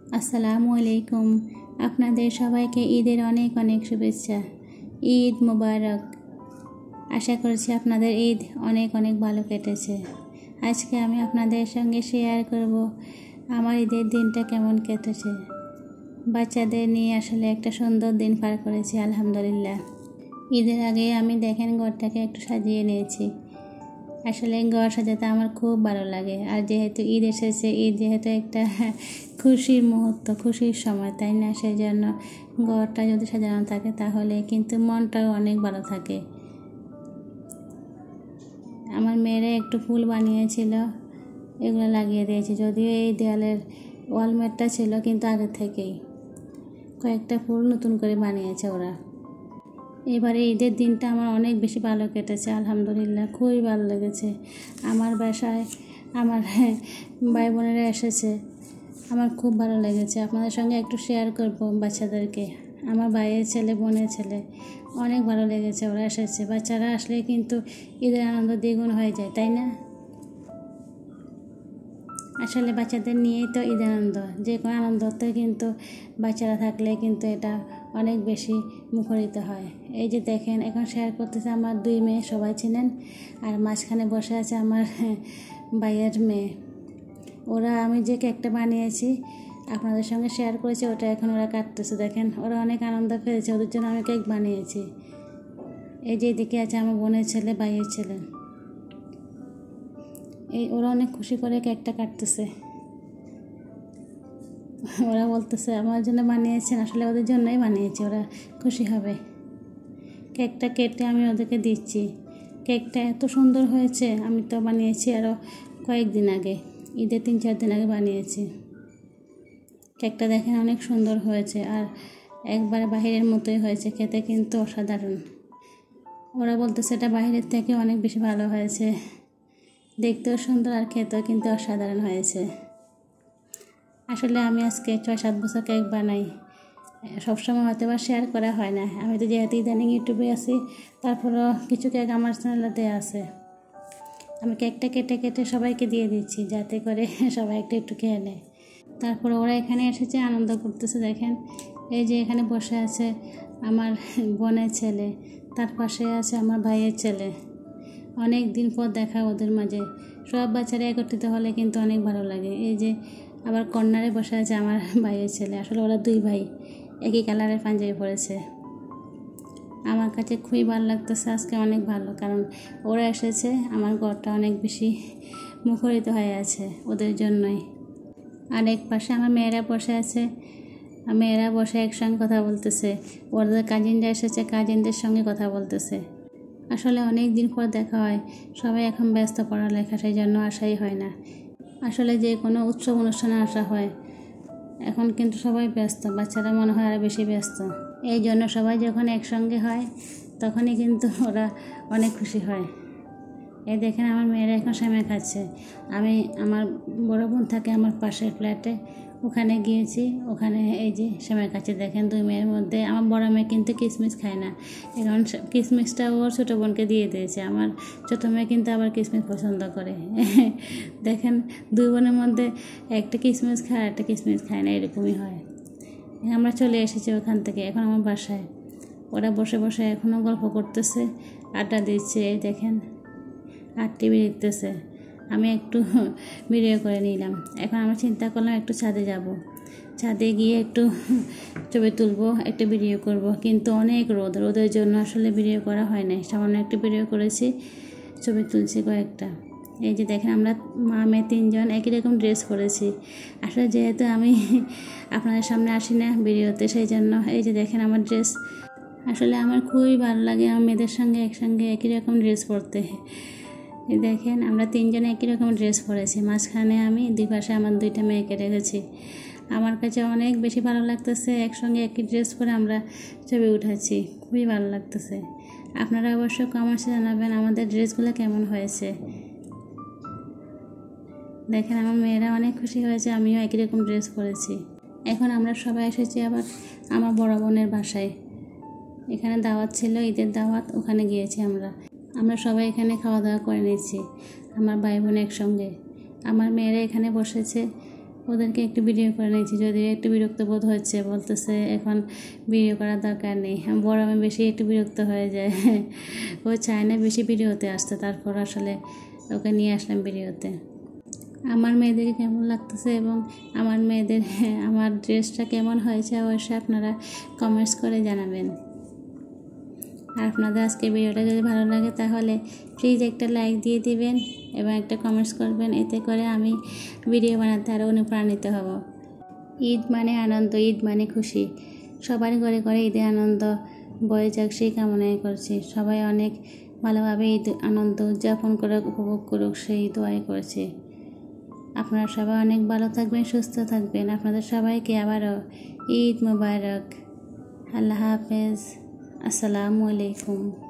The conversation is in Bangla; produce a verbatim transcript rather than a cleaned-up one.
আসসালামু আলাইকুম। আপনাদের সবাইকে ঈদের অনেক অনেক শুভেচ্ছা। ঈদ মোবারক। আশা করছি আপনাদের ঈদ অনেক অনেক ভালো কেটেছে। আজকে আমি আপনাদের সঙ্গে শেয়ার করব আমার ঈদের দিনটা কেমন কেটেছে। বাচ্চাদের নিয়ে আসলে একটা সুন্দর দিন পার করেছি আলহামদুলিল্লাহ। ঈদের আগে আমি দেখেন ঘরটাকে একটু সাজিয়ে নিয়েছি। আসলে ঘর সাজাতে আমার খুব ভালো লাগে। আর যেহেতু ঈদ এসেছে, ঈদ যেহেতু একটা খুশির মুহূর্ত, খুশির সময়, তাই না? সেই জন্য ঘরটা যদি সাজানো থাকে তাহলে কিন্তু মনটাও অনেক ভালো থাকে। আমার মেয়েরা একটু ফুল বানিয়েছিল, এগুলো লাগিয়ে দিয়েছি। যদিও এই দেওয়ালের ওয়ালমেটটা ছিল কিন্তু আগে থেকেই কয়েকটা ফুল নতুন করে বানিয়েছে ওরা। এবারে ঈদের দিনটা আমার অনেক বেশি ভালো কেটেছে আলহামদুলিল্লাহ, খুবই ভালো লেগেছে। আমার বাসায় আমার ভাই বোনেরা এসেছে, আমার খুব ভালো লেগেছে। আপনাদের সঙ্গে একটু শেয়ার করব বাচ্চাদেরকে। আমার ভাইয়ের ছেলে, বোনের ছেলে, অনেক ভালো লেগেছে ওরা এসেছে। বাচ্চারা আসলে কিন্তু ঈদের আনন্দ দ্বিগুণ হয়ে যায়, তাই না? আসলে বাচ্চাদের নিয়েই তো ঈদ আনন্দ। যে কোনো আনন্দতে কিন্তু বাচ্চারা থাকলে কিন্তু এটা অনেক বেশি মুখরিত হয়। এই যে দেখেন, এখন শেয়ার করতেছে আমার দুই মেয়ে, সবাই চিনেন। আর মাঝখানে বসে আছে আমার ভাইয়ের মেয়ে। ওরা আমি যে কেকটা বানিয়েছি আপনাদের সঙ্গে শেয়ার করেছি, ওটা এখন ওরা কাটতেছে। দেখেন, ওরা অনেক আনন্দ পেয়েছে, ওদের জন্য আমি কেক বানিয়েছি। এই যে এদিকে আছে আমার বোনের ছেলে, ভাইয়ের ছেলে। এই ওরা অনেক খুশি করে কেকটা কাটতেছে। ওরা বলতেছে আমার জন্য বানিয়েছেন, আসলে ওদের জন্যই বানিয়েছি, ওরা খুশি হবে। কেকটা কেটে আমি ওদেরকে দিচ্ছি। কেকটা এত সুন্দর হয়েছে, আমি তো বানিয়েছি আরও কয়েকদিন আগে, ঈদের তিন চার দিন আগে বানিয়েছি। কেকটা দেখেন অনেক সুন্দর হয়েছে, আর একবারে বাহিরের মতোই হয়েছে, খেতে কিন্তু অসাধারণ। ওরা বলতেছে এটা বাহিরের থেকে অনেক বেশি ভালো হয়েছে, দেখতেও সুন্দর আর খেতেও কিন্তু অসাধারণ হয়েছে। আসলে আমি আজকে ছয় সাত বছর কেক বানাই, সবসময় হয়তো বা শেয়ার করা হয় না। আমি তো যেহেতু ইদানিং ইউটিউবে আছি, তারপরেও কিছু কেক আমার চ্যানেলেতে আছে। আমি কেকটা কেটে কেটে সবাইকে দিয়ে দিচ্ছি, যাতে করে সবাই একটু একটু খেয়ে নেয়। তারপর ওরা এখানে এসেছে, আনন্দ করতেছে। দেখেন, এই যে এখানে বসে আছে আমার বোনের ছেলে, তার পাশে আছে আমার ভাইয়ের ছেলে। অনেক দিন পর দেখা ওদের মাঝে। সব বাচ্চারা একত্রিত হলে কিন্তু অনেক ভালো লাগে। এই যে আবার কর্নারে বসে আছে আমার ভাইয়ের ছেলে। আসলে ওরা দুই ভাই, একই কালারের পাঞ্জাবি পরেছে। আমার কাছে খুবই ভালো লাগতেছে আজকে, অনেক ভালো, কারণ ওরা এসেছে, আমার ঘরটা অনেক বেশি মুখরিত হয়ে আছে ওদের জন্যই। আর এক পাশে আমার মেয়েরা বসে আছে, মেয়েরা বসে একসঙ্গে কথা বলতেছে। ওদের কাজিনরা এসেছে, কাজিনদের সঙ্গে কথা বলতেছে। আসলে অনেক দিন পর দেখা হয়, সবাই এখন ব্যস্ত পড়ালেখা, সেই জন্য আসাই হয় না। আসলে যে কোনো উৎসব অনুষ্ঠানে আসা হয়, এখন কিন্তু সবাই ব্যস্ত, বাচ্চারা মনে হয় আরও বেশি ব্যস্ত। এই জন্য সবাই যখন একসঙ্গে হয় তখনই কিন্তু ওরা অনেক খুশি হয়। এই দেখেন আমার মেয়েরা এখন সেমাই খাচ্ছে। আমি আমার বড় বোন থাকে আমার পাশের ফ্ল্যাটে, ওখানে গিয়েছি, ওখানে এই যে সেমাই খাচ্ছে। দেখেন দুই মেয়ের মধ্যে আমার বড় মেয়ে কিন্তু কিশমিশ খায় না, এখন কিশমিশটা ওর ছোটো বোনকে দিয়ে দিয়েছে। আমার ছোটো মেয়ে কিন্তু আবার কিশমিশ পছন্দ করে। দেখেন দুই বোনের মধ্যে একটা কিশমিশ খায়, একটা কিশমিশ খায় না, এরকমই হয়। আমরা চলে এসেছি ওখান থেকে, এখন আমার বাসায়। ওরা বসে বসে এখনও গল্প করতেছে, আড্ডা দিচ্ছে। এই দেখেন, আর টিভি দেখতেছে। আমি একটু ভিডিও করে নিলাম। এখন আমরা চিন্তা করলাম একটু ছাদে যাব, ছাদে গিয়ে একটু ছবি তুলবো, একটু ভিডিও করব। কিন্তু অনেক রোদ, রোদের জন্য আসলে ভিডিও করা হয় না। সামান্য একটু ভিডিও করেছি, ছবি তুলছি কয়েকটা। এই যে দেখেন আমরা মা মেয়ে তিনজন একই রকম ড্রেস করেছি। আসলে যেহেতু আমি আপনাদের সামনে আসি না ভিডিওতে, সেই জন্য এই যে দেখেন আমার ড্রেস। আসলে আমার খুবই ভালো লাগে আমার মেয়েদের সঙ্গে একসঙ্গে একই রকম ড্রেস পরতে। দেখেন আমরা তিনজনে একই রকম ড্রেস পরেছি, মাঝখানে আমি, দুই পাশে আমার দুইটা মেয়েকে রেখেছি। আমার কাছে অনেক বেশি ভালো লাগতেছে, একসঙ্গে একই ড্রেস পরে আমরা ছবি উঠাচ্ছি, খুবই ভালো লাগতেছে। আপনারা অবশ্যই কমেন্টসে জানাবেন আমাদের ড্রেসগুলো কেমন হয়েছে। দেখেন আমার মেয়েরা অনেক খুশি হয়েছে, আমিও একই রকম ড্রেস পরেছি। এখন আমরা সবাই এসেছি আবার আমার বড় বোনের বাসায়। এখানে দাওয়াত ছিল, ঈদের দাওয়াত, ওখানে গিয়েছি আমরা। আমরা সবাই এখানে খাওয়া দাওয়া করে নিয়েছি, আমার ভাই বোন একসঙ্গে। আমার মেয়েরা এখানে বসেছে, ওদেরকে একটু ভিডিও করে নিয়েছি, যদিও একটু বিরক্ত বোধ হচ্ছে, বলতেছে এখন ভিডিও করার দরকার নেই। বড় আমি বেশি একটু বিরক্ত হয়ে যায়, ও চায় না বেশি ভিডিওতে আসতে, তারপর আসলে ওকে নিয়ে আসলাম ভিডিওতে। আমার মেয়েদেরকে কেমন লাগতেছে এবং আমার মেয়েদের আমার ড্রেসটা কেমন হয়েছে অবশ্যই আপনারা কমেন্টস করে জানাবেন। আর আপনাদের আজকে ভিডিওটা যদি ভালো লাগে তাহলে প্লিজ একটা লাইক দিয়ে দিবেন এবং একটা কমেন্টস করবেন, এতে করে আমি ভিডিও বানাতে আরও অনুপ্রাণিত হব। ঈদ মানে আনন্দ, ঈদ মানে খুশি, সবার ঘরে ঘরে ঈদের আনন্দ বয়ে যাক সেই কামনাই করছি। সবাই অনেক ভালোভাবে ঈদ আনন্দ উদযাপন করে উপভোগ করুক সেই দোয়াই করছি। আপনারা সবাই অনেক ভালো থাকবেন, সুস্থ থাকবেন। আপনাদের সবাইকে আবারও ঈদ মোবারক। আল্লাহ হাফেজ। আসসালামু আলাইকুম।